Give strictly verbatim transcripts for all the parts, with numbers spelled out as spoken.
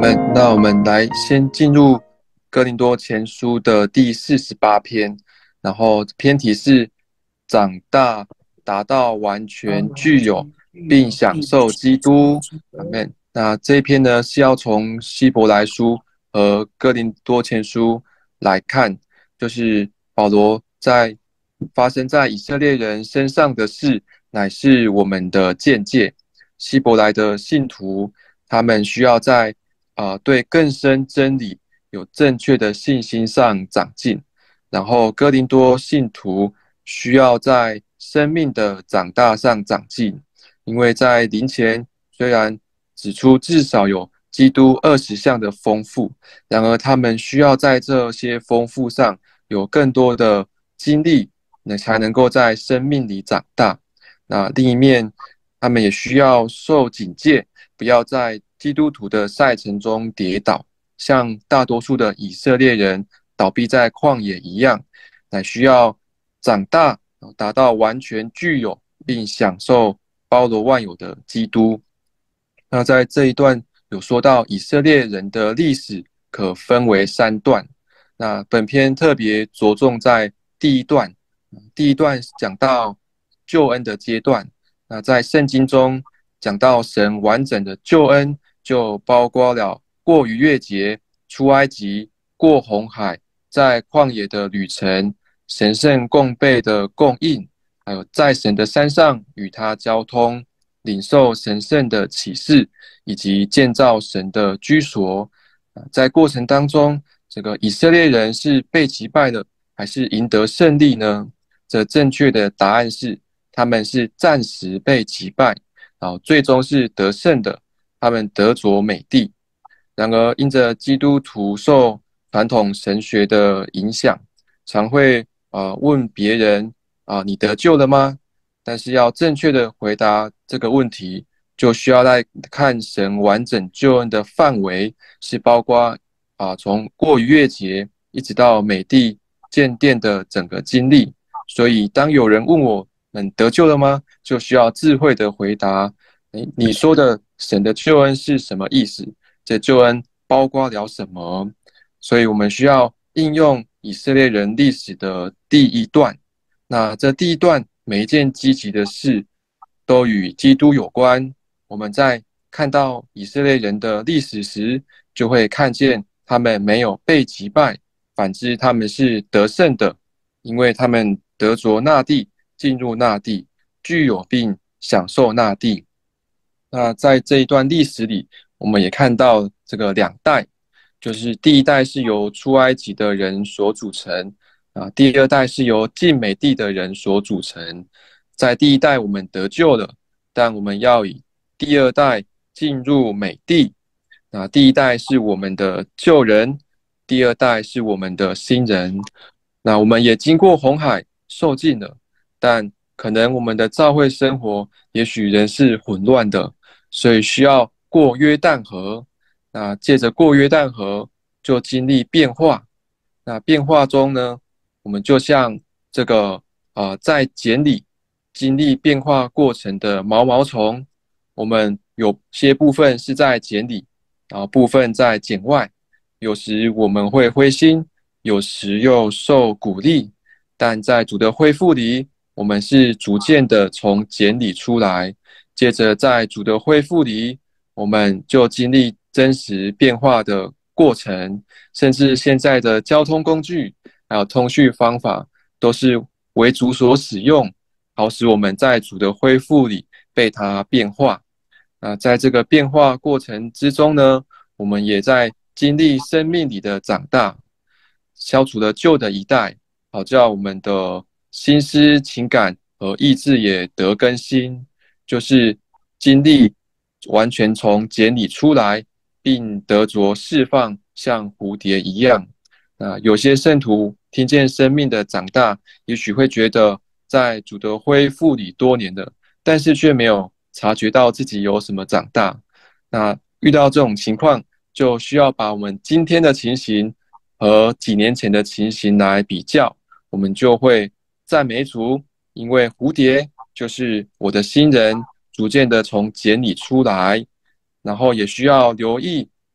们，那我们来先进入哥林多前书的第四十八篇，然后篇题是长大，达到完全具有，并享受基督。阿们。那这一篇呢是要从希伯来书和哥林多前书来看，就是保罗在发生在以色列人身上的事，乃是我们的见解。希伯来的信徒，他们需要在啊、呃，对更深真理有正确的信心上长进，然后哥林多信徒需要在生命的长大上长进，因为在灵前虽然指出至少有基督二十项的丰富，然而他们需要在这些丰富上有更多的经历，那才能够在生命里长大。那另一面，他们也需要受警戒，不要在基督徒的赛程中跌倒，像大多数的以色列人倒闭在旷野一样，乃需要长大，达到完全具有并享受包罗万有的基督。那在这一段有说到以色列人的历史可分为三段，那本篇特别着重在第一段，第一段讲到救恩的阶段。那在圣经中讲到神完整的救恩，就包括了过逾越节、出埃及、过红海、在旷野的旅程、神圣供备的供应，还有在神的山上与他交通、领受神圣的启示，以及建造神的居所。在过程当中，这个以色列人是被击败的，还是赢得胜利呢？这正确的答案是，他们是暂时被击败，然后最终是得胜的，他们得着美地。然而，因着基督徒受传统神学的影响，常会呃问别人啊、呃，你得救了吗？但是要正确的回答这个问题，就需要来看神完整救恩的范围，是包括啊从过逾越节一直到美地建殿的整个经历。所以，当有人问我们得救了吗？就需要智慧的回答：你你说的神的救恩是什么意思？这救恩包括了什么？所以我们需要应用以色列人历史的第一段。那这第一段每一件积极的事都与基督有关。我们在看到以色列人的历史时，就会看见他们没有被击败，反之他们是得胜的，因为他们得着那地，进入那地，具有并享受那地。那在这一段历史里，我们也看到这个两代，就是第一代是由出埃及的人所组成，啊，第二代是由进美地的人所组成。在第一代我们得救了，但我们要以第二代进入美地。那第一代是我们的旧人，第二代是我们的新人。那我们也经过红海受尽了，但可能我们的教会生活也许仍是混乱的，所以需要过约旦河。那借着过约旦河，就经历变化。那变化中呢，我们就像这个呃，在茧里经历变化过程的毛毛虫，我们有些部分是在茧里，然后部分在茧外。有时我们会灰心，有时又受鼓励，但在主的恢复里，我们是逐渐的从茧里出来。接着在主的恢复里，我们就经历真实变化的过程，甚至现在的交通工具还有通讯方法都是为主所使用，好使我们在主的恢复里被它变化。那在这个变化过程之中呢，我们也在经历生命里的长大，消除了旧的一代，好叫我们的心思、情感和意志也得更新，就是经历完全从茧里出来，并得着释放，像蝴蝶一样。那有些圣徒听见生命的长大，也许会觉得在主的恢复里多年了，但是却没有察觉到自己有什么长大。那遇到这种情况，就需要把我们今天的情形和几年前的情形来比较，我们就会赞美主，因为蝴蝶就是我的新人，逐渐的从茧里出来。然后也需要留意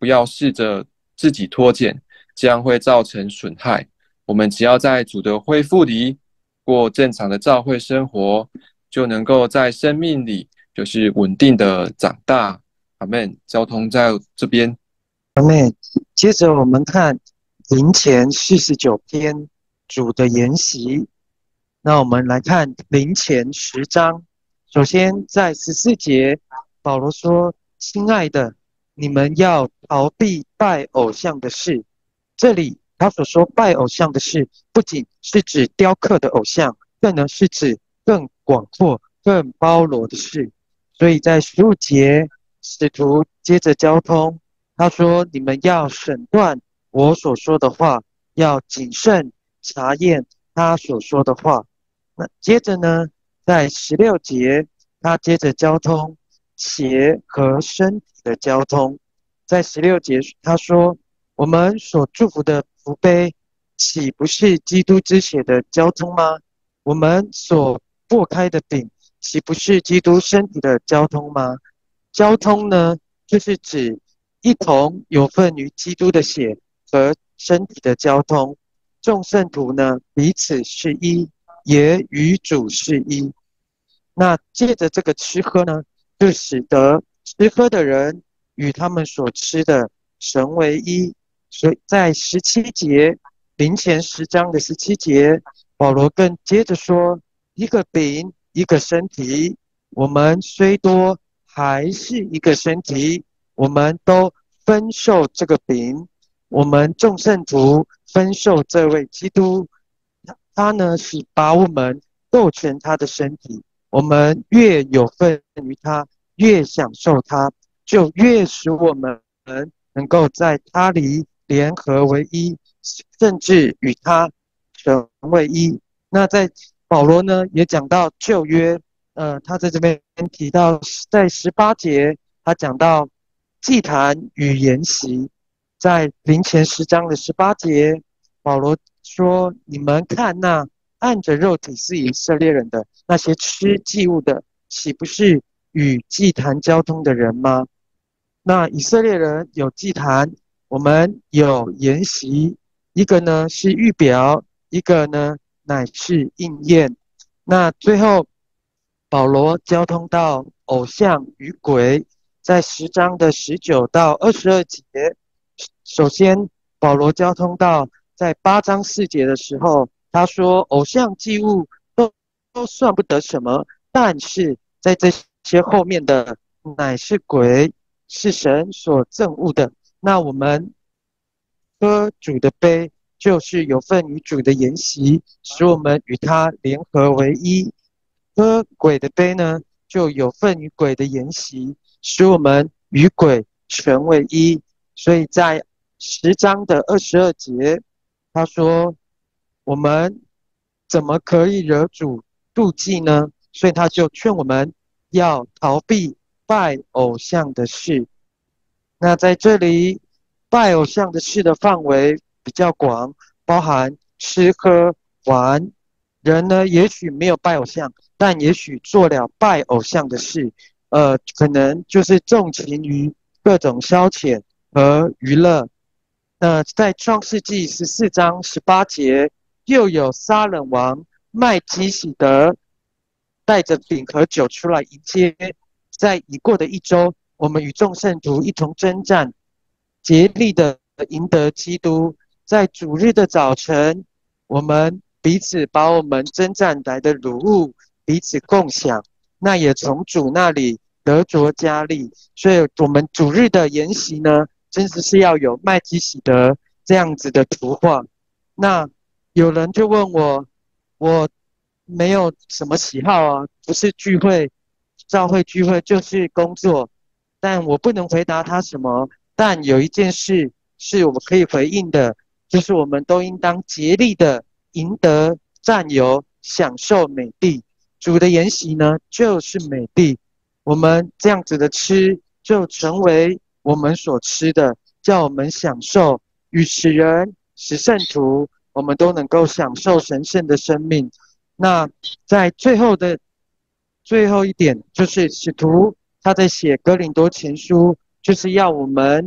不要试着自己脱减，这样会造成损害。我们只要在主的恢复里过正常的教会生活，就能够在生命里就是稳定的长大。阿们。交通在这边。 阿妹，接着我们看林前四十九篇主的筵席。那我们来看林前十章。首先在十四节，保罗说：亲爱的，你们要逃避拜偶像的事。这里他所说拜偶像的事，不仅是指雕刻的偶像，更呢是指更广阔、更包罗的事。所以在十五节，使徒接着交通，他说：你们要审断我所说的话，要谨慎查验他所说的话。那接着呢，在十六节，他接着交通血和身体的交通。在十六节，他说：我们所祝福的福杯，岂不是基督之血的交通吗？我们所擘开的饼，岂不是基督身体的交通吗？交通呢，就是指一同有份于基督的血和身体的交通。众圣徒呢，彼此是一，也与主是一。那借着这个吃喝呢，就使得吃喝的人与他们所吃的成为一。所以在十七节，林前十章的十七节，保罗更接着说：一个饼，一个身体，我们虽多，还是一个身体，我们都分受这个饼，我们众圣徒分受这位基督。他呢是把我们构成他的身体，我们越有份于他，越享受他，就越使我们能够在他里联合为一，甚至与他成为一。那在保罗呢也讲到旧约，呃，他在这边提到在十八节，他讲到祭坛与筵席。在林前十章的十八节，保罗说：你们看那按着肉体是以色列人的那些吃祭物的，岂不是与祭坛交通的人吗？那以色列人有祭坛，我们有筵席，一个呢是预表，一个呢乃是应验。那最后保罗交通到偶像与鬼，在十章的十九到二十二节。首先保罗交通到在八章四节的时候，他说偶像祭物都都算不得什么，但是在这些后面的乃是鬼，是神所憎恶的。那我们喝主的杯，就是有份于主的筵席，使我们与他联合为一；喝鬼的杯呢，就有份于鬼的筵席，使我们与鬼全为一。所以在十章的二十二节，他说：我们怎么可以惹主妒忌呢？所以他就劝我们要逃避拜偶像的事。那在这里，拜偶像的事的范围比较广，包含吃喝玩。人呢，也许没有拜偶像，但也许做了拜偶像的事，呃，可能就是纵情于各种消遣和娱乐。那在创世纪十四章十八节，又有撒冷王麦基洗德带着饼和酒出来迎接。在已过的一周，我们与众圣徒一同征战，竭力的赢得基督。在主日的早晨，我们彼此把我们征战来的掳物彼此共享，那也从主那里得着加力。所以我们主日的筵席呢，真的是要有麦基洗德这样子的图画。那有人就问我，我没有什么喜好啊，不是聚会教会聚会就是工作，但我不能回答他什么。但有一件事是我们可以回应的，就是我们都应当竭力的赢得、占有、享受美地。主的筵席呢，就是美地。我们这样子的吃，就成为我们所吃的，叫我们享受，与使人、使圣徒，我们都能够享受神圣的生命。那在最后的最后一点，就是使徒他在写哥林多前书，就是要我们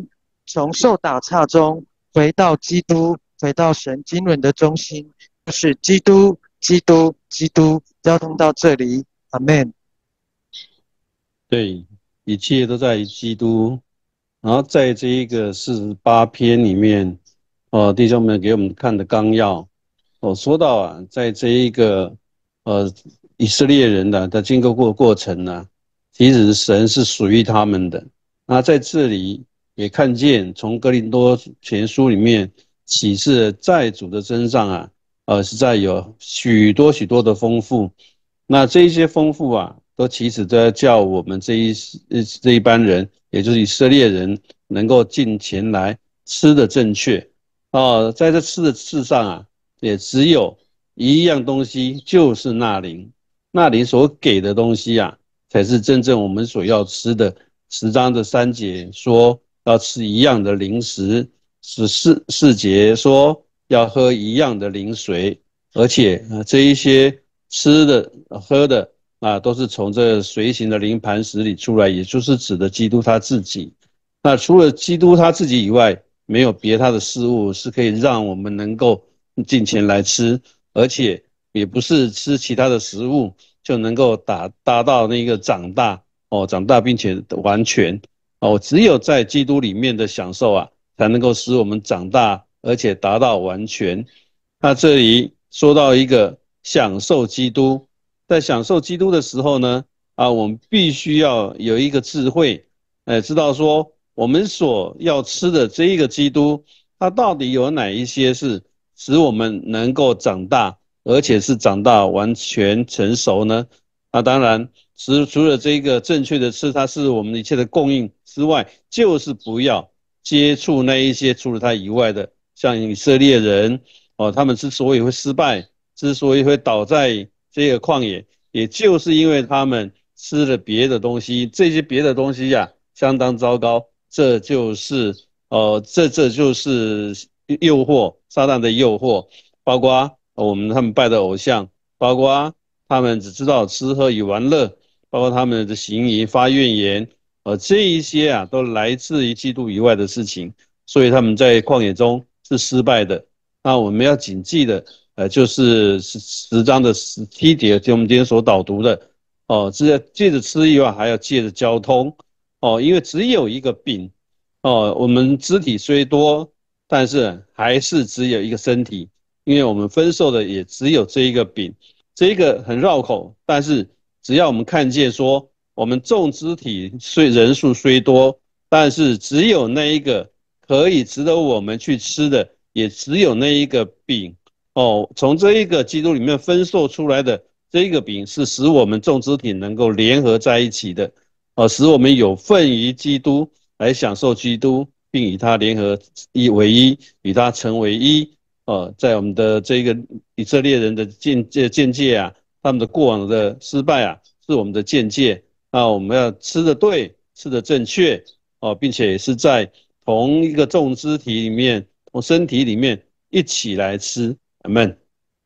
从受打岔中回到基督，回到神经纶的中心，就是基督，基督，基督，交通到这里，阿们。 对，一切都在于基督。然后在这一个四十八篇里面，哦，弟兄们给我们看的纲要，哦，说到啊，在这一个呃以色列人的的经过过过程呢，其实神是属于他们的。那在这里也看见，从哥林多前书里面启示在主的身上啊，呃，实在有许多许多的丰富。那这一些丰富啊，都其实都要叫我们这一这一班人，也就是以色列人，能够进前来吃的正确。哦，在这吃的事上啊，也只有一样东西，就是纳灵。纳灵所给的东西啊，才是真正我们所要吃的。十章的三节说要吃一样的零食，十四四节说要喝一样的灵水，而且呃这一些吃的喝的啊，都是从这随行的灵磐石里出来，也就是指的基督他自己。那除了基督他自己以外，没有别他的事物是可以让我们能够进前来吃，而且也不是吃其他的食物就能够达达到那个长大哦，长大并且完全哦，只有在基督里面的享受啊，才能够使我们长大，而且达到完全。那这里说到一个享受基督，在享受基督的时候呢，啊，我们必须要有一个智慧，哎，知道说我们所要吃的这一个基督，它到底有哪一些是使我们能够长大，而且是长大完全成熟呢？那当然，除除了这个正确的吃，它是我们一切的供应之外，就是不要接触那一些除了它以外的，像以色列人哦，他们之所以会失败，之所以会倒在这个旷野，也就是因为他们吃了别的东西，这些别的东西呀、啊，相当糟糕。这就是呃，这这就是诱惑，撒旦的诱惑，包括我们他们拜的偶像，包括他们只知道吃喝与玩乐，包括他们的行淫发怨言，呃，这一些啊，都来自于基督以外的事情，所以他们在旷野中是失败的。那我们要谨记的，呃，就是十十章的十七节，就我们今天所导读的，哦，是借着吃以外，还要借着交通。哦，因为只有一个饼，哦，我们肢体虽多，但是还是只有一个身体，因为我们分受的也只有这一个饼，这一个很绕口，但是只要我们看见说，我们众肢体虽人数虽多，但是只有那一个可以值得我们去吃的，也只有那一个饼。哦，从这一个基督里面分受出来的这一个饼，是使我们众肢体能够联合在一起的。哦，使我们有份于基督，来享受基督，并与他联合一为一，与他成为一。哦，在我们的这个以色列人的见见见解啊，他们的过往的失败啊，是我们的见解。那我们要吃的对，吃的正确哦，并且也是在同一个众肢体里面，同身体里面一起来吃。阿们。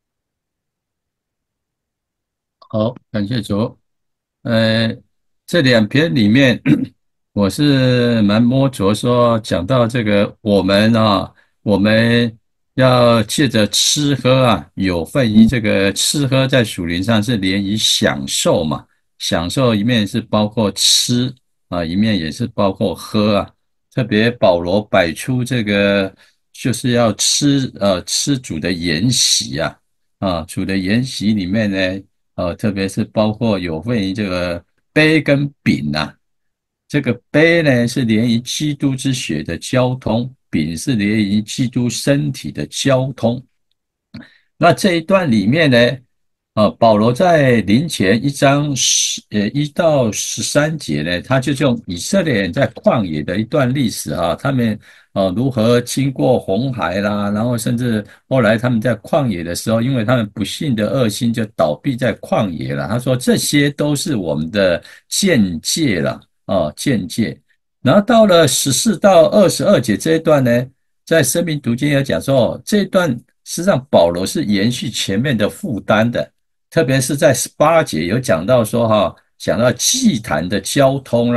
好，感谢主。呃，这两篇里面，我是蛮摸着说，讲到这个我们啊，我们要借着吃喝啊，有份于这个吃喝，在属灵上是连于享受嘛，享受一面是包括吃啊，一面也是包括喝啊。特别保罗摆出这个，就是要吃呃吃主的筵席啊，啊，主的筵席里面呢。呃，特别是包括有份于这个杯跟饼啊，这个杯呢是连于基督之血的交通，饼是连于基督身体的交通。那这一段里面呢，呃，保罗在临前一章十呃一到十三节呢，他就用以色列人在旷野的一段历史啊，他们呃如何经过红海啦，然后甚至后来他们在旷野的时候，因为他们不幸的恶心就倒闭在旷野了。他说这些都是我们的见解了哦，见解。然后到了十四到二十二节这一段呢，在生命读经有讲说，这一段实际上保罗是延续前面的负担的，特别是在十八节有讲到说哈，讲到祭坛的交通啦，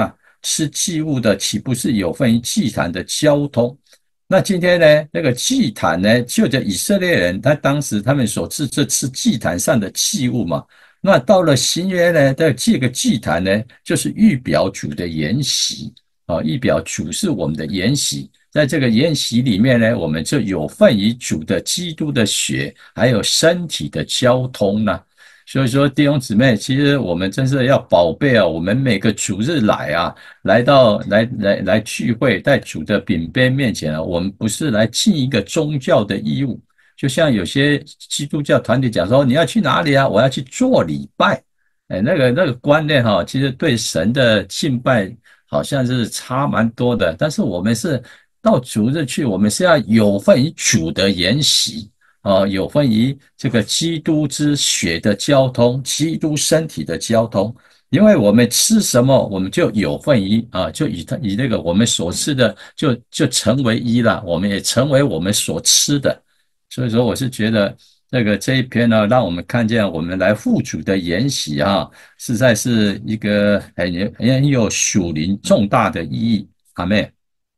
吃祭物的，岂不是有份于祭坛的交通？那今天呢，那个祭坛呢，就着以色列人，他当时他们所吃这吃祭坛上的祭物嘛。那到了新约呢，的这个祭坛呢，就是预表主的筵席啊，预表主是我们的筵席。在这个筵席里面呢，我们就有份于主的基督的血，还有身体的交通呢。所以说，弟兄姊妹，其实我们真是要宝贝啊！我们每个主日来啊，来到来来来聚会，在主的饼杯面前啊，我们不是来尽一个宗教的义务。就像有些基督教团体讲说，你要去哪里啊？我要去做礼拜。哎，那个那个观念哈、啊，其实对神的敬拜好像是差蛮多的。但是我们是到主日去，我们是要有份于主的筵席。啊，有份于这个基督之血的交通，基督身体的交通，因为我们吃什么，我们就有份于啊，就以他以那个我们所吃的就就成为一了，我们也成为我们所吃的。所以说，我是觉得这个这一篇呢，让我们看见我们来父主的筵席啊，实在是一个很很有属灵重大的意义。阿们。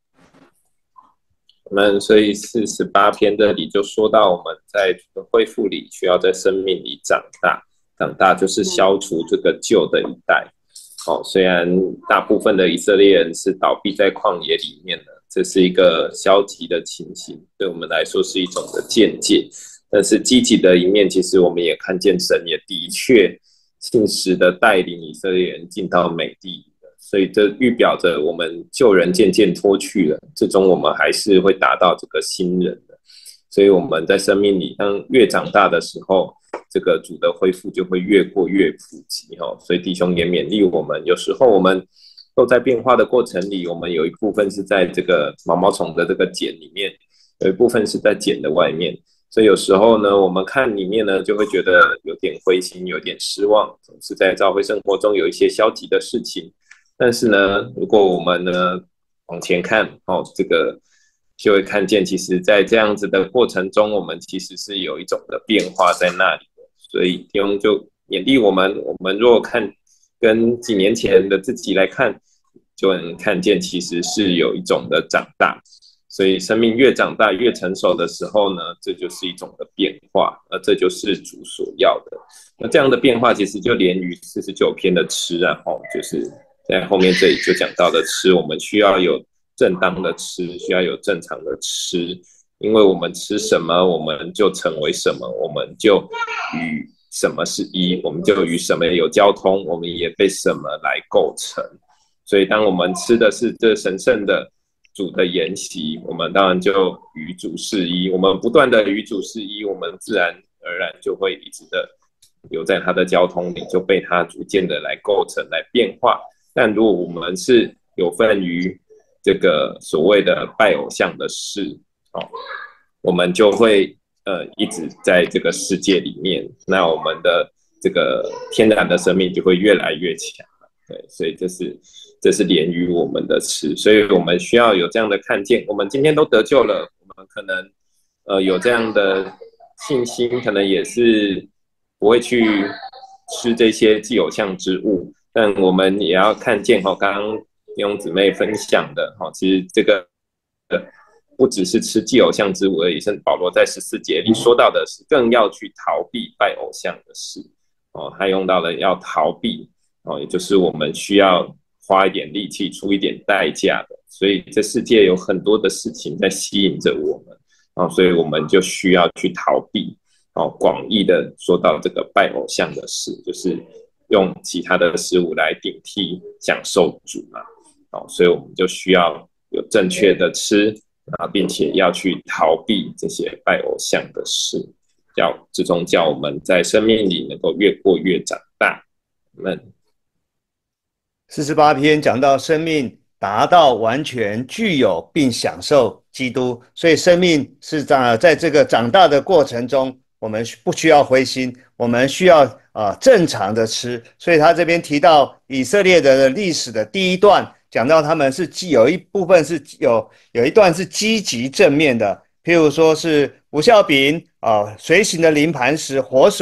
我们所以四十八篇这里就说到，我们在恢复里需要在生命里长大，长大就是消除这个旧的一代。哦，虽然大部分的以色列人是倒闭在旷野里面的，这是一个消极的情形，对我们来说是一种的见解。但是积极的一面，其实我们也看见神也的确信实的带领以色列人进到美地。所以这预表着我们旧人渐渐脱去了，最终我们还是会达到这个新人的。所以我们在生命里，当越长大的时候，这个主的恢复就会越过越普及。所以弟兄也勉励我们，有时候我们都在变化的过程里，我们有一部分是在这个毛毛虫的这个茧里面，有一部分是在茧的外面。所以有时候呢，我们看里面呢，就会觉得有点灰心，有点失望，总是在教会生活中有一些消极的事情。但是呢，如果我们呢往前看，哦，这个就会看见，其实在这样子的过程中，我们其实是有一种的变化在那里的。所以弟兄就勉励我们，我们若看跟几年前的自己来看，就能看见其实是有一种的长大。所以生命越长大越成熟的时候呢，这就是一种的变化，而这就是主所要的。那这样的变化其实就连于四十九篇的吃啊，哦，就是在后面这里就讲到的吃，我们需要有正当的吃，需要有正常的吃，因为我们吃什么，我们就成为什么，我们就与什么是一，我们就与什么有交通，我们也被什么来构成。所以当我们吃的是这神圣的主的筵席，我们当然就与主是一，我们不断的与主是一，我们自然而然就会一直的留在他的交通里，就被他逐渐的来构成来变化。但如果我们是有份于这个所谓的拜偶像的事，哦，我们就会呃一直在这个世界里面，那我们的这个天然的生命就会越来越强。对，所以这是这是连于我们的吃，所以我们需要有这样的看见。我们今天都得救了，我们可能呃有这样的信心，可能也是不会去吃这些祭偶像之物。但我们也要看见哈，刚刚弟兄姊妹分享的哈，其实这个不只是吃祭偶像之物而已，甚至保罗在十四节里说到的是，更要去逃避拜偶像的事哦，他用到了要逃避哦，也就是我们需要花一点力气，出一点代价的。所以这世界有很多的事情在吸引着我们哦，所以我们就需要去逃避哦。广义的说到这个拜偶像的事，就是用其他的事物来顶替享受主嘛，哦，所以我们就需要有正确的吃啊，并且要去逃避这些拜偶像的事，叫最终叫我们在生命里能够越过越长大。们四十八篇讲到生命达到完全具有并享受基督，所以生命是在在这个长大的过程中，我们不需要灰心，我们需要呃正常的吃。所以他这边提到以色列的历史的第一段，讲到他们是有一部分是有有一段是积极正面的，譬如说是无酵饼啊、呃、随行的灵磐石、活水，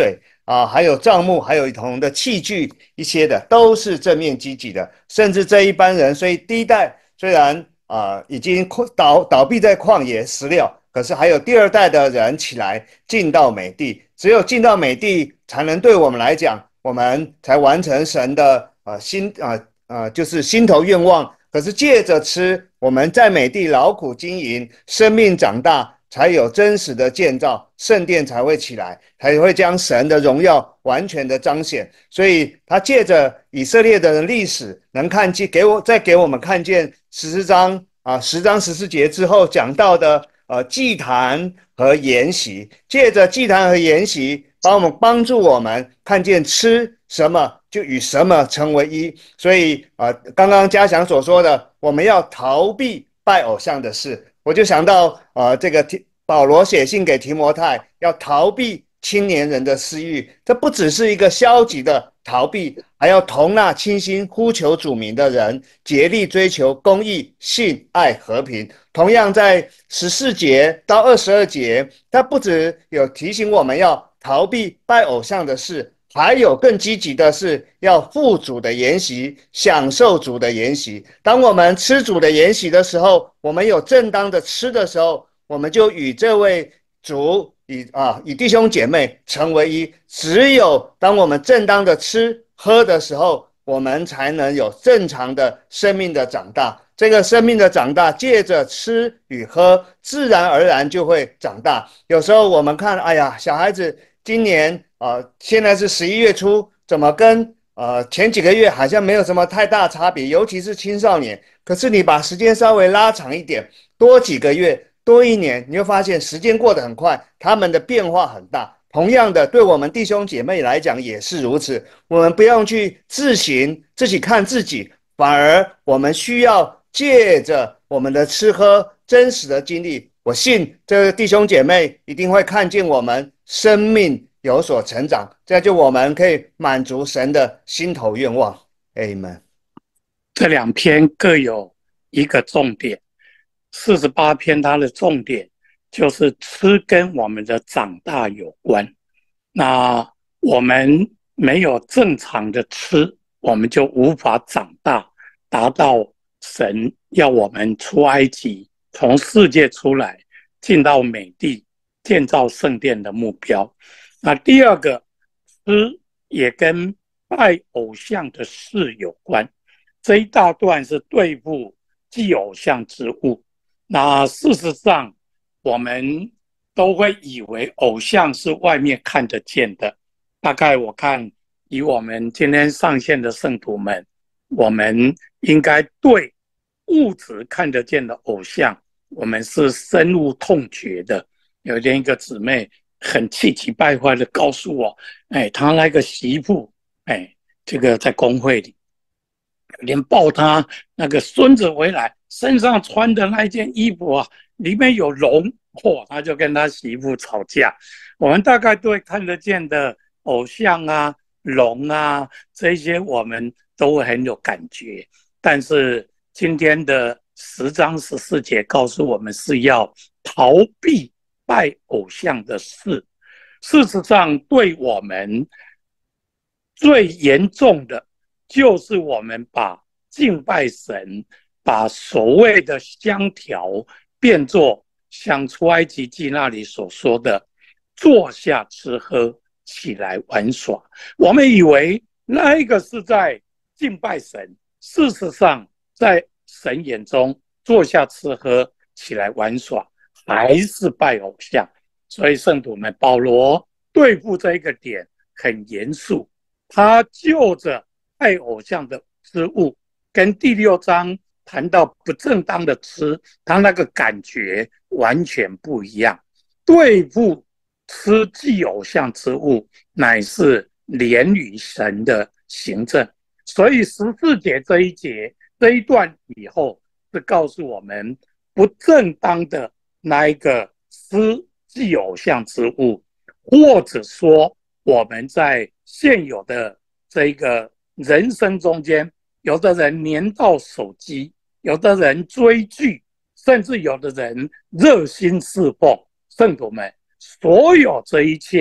啊，还有账目，还有一同的器具，一些的都是正面积极的。甚至这一班人，所以第一代虽然啊、呃、已经倒倒闭在旷野死了，可是还有第二代的人起来进到美地。只有进到美地，才能对我们来讲，我们才完成神的呃心啊呃就是心头愿望。可是借着吃，我们在美地劳苦经营，生命长大，才有真实的建造，圣殿才会起来，才会将神的荣耀完全的彰显。所以他借着以色列的历史，能看见给我再给我们看见十四章啊十章十四节之后讲到的呃祭坛和筵席，借着祭坛和筵席，帮我们帮助我们看见吃什么就与什么成为一。所以啊、呃，刚刚嘉祥所说的，我们要逃避拜偶像的事，我就想到呃，这个保罗写信给提摩太，要逃避青年人的私欲。这不只是一个消极的逃避，还要同那倾心呼求主名的人，竭力追求公义、信、爱、和平。同样在十四节到二十二节，他不只有提醒我们要逃避拜偶像的事，还有更积极的是要赴主的筵席，享受主的筵席。当我们吃主的筵席的时候，我们有正当的吃的时候，我们就与这位主以啊以弟兄姐妹成为一。只有当我们正当的吃喝的时候，我们才能有正常的生命的长大。这个生命的长大，借着吃与喝，自然而然就会长大。有时候我们看，哎呀，小孩子今年啊、呃，现在是十一月初，怎么跟呃前几个月好像没有什么太大差别，尤其是青少年。可是你把时间稍微拉长一点，多几个月，多一年，你会发现时间过得很快，他们的变化很大。同样的，对我们弟兄姐妹来讲也是如此。我们不用去自省，自己看自己，反而我们需要借着我们的吃喝真实的经历，我信这个弟兄姐妹一定会看见我们生命有所成长，这样就我们可以满足神的心头愿望。 Amen。 这两篇各有一个重点，四十八篇它的重点就是吃跟我们的长大有关。那我们没有正常的吃，我们就无法长大，达到神要我们出埃及，从世界出来，进到美地，建造圣殿的目标。那第二个，吃也跟拜偶像的事有关。这一大段是对付祭偶像之物。那事实上，我们都会以为偶像是外面看得见的。大概我看，以我们今天上线的圣徒们，我们应该对物质看得见的偶像，我们是深恶痛绝的。有一天，一个姊妹很气急败坏的告诉我，哎，她那个媳妇，哎，这个在公会里，连抱他那个孙子回来，身上穿的那件衣服啊，里面有龙，嚯、哦，他就跟他媳妇吵架。我们大概对看得见的偶像啊、龙啊这些，我们都很有感觉。但是今天的十章十四节告诉我们，是要逃避拜偶像的事。事实上，对我们最严重的，就是我们把敬拜神，把所谓的香条变作像出埃及记那里所说的坐下吃喝，起来玩耍。我们以为那一个是在敬拜神，事实上在神眼中，坐下吃喝，起来玩耍还是拜偶像。所以圣徒们，保罗对付这一个点很严肃，他就着拜偶像的之物，跟第六章谈到不正当的吃，他那个感觉完全不一样。对付吃祭偶像之物，乃是连于神的行政。所以十四节这一节这一段以后，是告诉我们不正当的那一个吃祭偶像之物，或者说我们在现有的这个人生中间，有的人黏到手机，有的人追剧，甚至有的人热心侍奉。圣徒们，所有这一切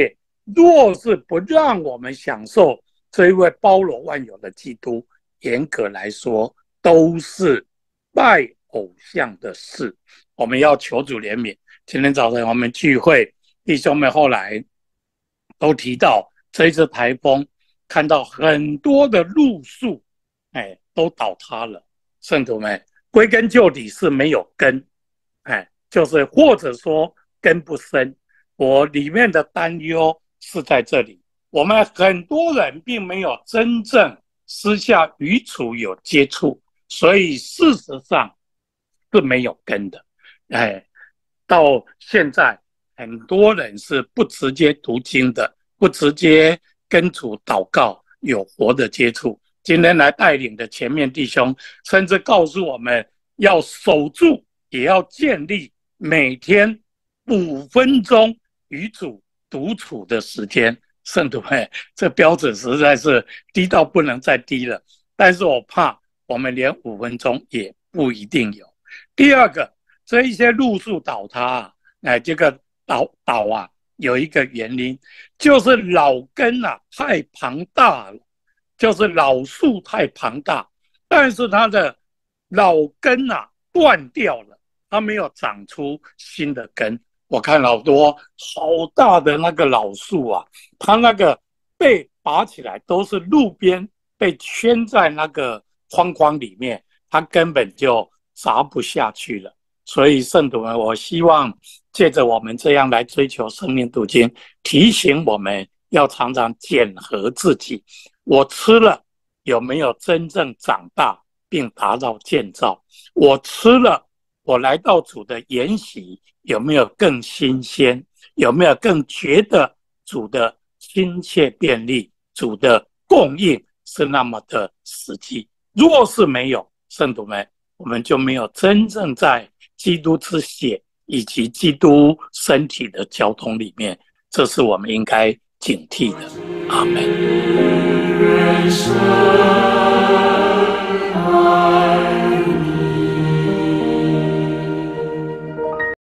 若是不让我们享受这一位包罗万有的基督，严格来说都是拜偶像的事。我们要求主怜悯。今天早晨我们聚会，弟兄们后来都提到这一次台风，看到很多的路树，哎，都倒塌了。圣徒们，归根究底是没有根，哎，就是或者说根不深。我里面的担忧是在这里，我们很多人并没有真正私下与主有接触，所以事实上是没有根的。哎，到现在很多人是不直接读经的，不直接跟主祷告有活的接触。今天来带领的前面弟兄甚至告诉我们要守住，也要建立每天五分钟与主独处的时间。圣徒们，这标准实在是低到不能再低了，但是我怕我们连五分钟也不一定有。第二个，这一些路树倒塌啊，哎，这个倒倒啊，有一个原因，就是老根啊太庞大了，就是老树太庞大，但是它的老根啊断掉了，它没有长出新的根。我看好多好大的那个老树啊，它那个被拔起来都是路边被圈在那个框框里面，它根本就砸不下去了。所以圣徒们，我希望借着我们这样来追求生命读经，提醒我们要常常检核自己，我吃了有没有真正长大并达到建造，我吃了我来到主的筵席有没有更新鲜，有没有更觉得主的亲切便利，主的供应是那么的实际。若是没有，圣徒们，我们就没有真正在基督之血以及基督身体的交通里面，这是我们应该警惕的。阿们。